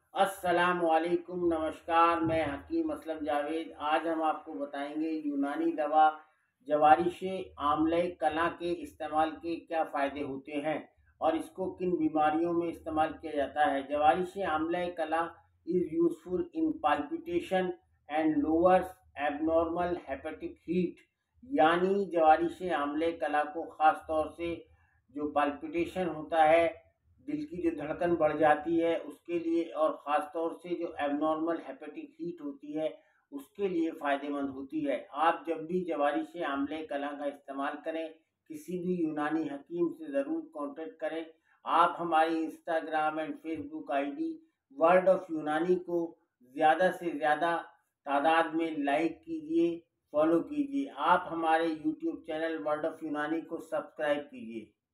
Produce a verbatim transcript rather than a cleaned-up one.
अस्सलाम वालेकुम, नमस्कार। मैं हकीम असलम जावेद। आज हम आपको बताएंगे यूनानी दवा जवारिश आमले कला के इस्तेमाल के क्या फ़ायदे होते हैं और इसको किन बीमारियों में इस्तेमाल किया जाता है। जवारिश आमले कला is useful in palpitation and lowers abnormal hepatic heat. यानी जवारिश आमले कला को ख़ास तौर से जो पाल्पिटेशन होता है, दिल की जो धड़कन बढ़ जाती है उसके लिए, और ख़ास तौर से जो एबनॉर्मल हेपेटिक हीट होती है उसके लिए फ़ायदेमंद होती है। आप जब भी जवारिश आमले कला का इस्तेमाल करें, किसी भी यूनानी हकीम से ज़रूर कांटेक्ट करें। आप हमारी Instagram and Facebook ID word of Unani को ज़्यादा से ज़्यादा तादाद में लाइक कीजिए, फॉलो कीजिए। आप हमारे YouTube channel word of Unani को सब्सक्राइब कीजिए।